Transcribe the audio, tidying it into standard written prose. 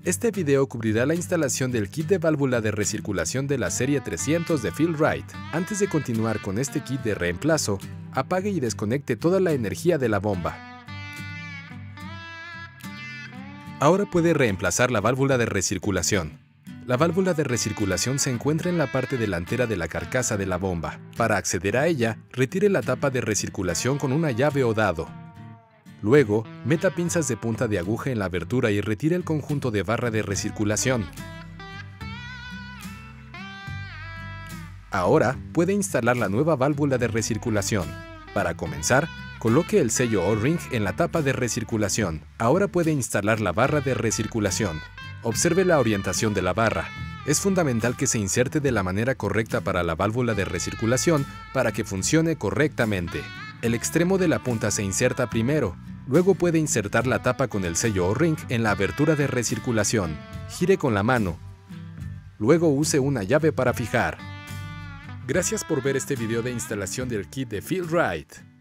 Este video cubrirá la instalación del kit de válvula de recirculación de la serie 300 de Fill-Rite. Antes de continuar con este kit de reemplazo, apague y desconecte toda la energía de la bomba. Ahora puede reemplazar la válvula de recirculación. La válvula de recirculación se encuentra en la parte delantera de la carcasa de la bomba. Para acceder a ella, retire la tapa de recirculación con una llave o dado. Luego, meta pinzas de punta de aguja en la abertura y retire el conjunto de barra de recirculación. Ahora, puede instalar la nueva válvula de recirculación. Para comenzar, coloque el sello O-ring en la tapa de recirculación. Ahora puede instalar la barra de recirculación. Observe la orientación de la barra. Es fundamental que se inserte de la manera correcta para la válvula de recirculación para que funcione correctamente. El extremo de la punta se inserta primero. Luego puede insertar la tapa con el sello O-ring en la abertura de recirculación. Gire con la mano. Luego use una llave para fijar. Gracias por ver este video de instalación del kit de Fill-Rite.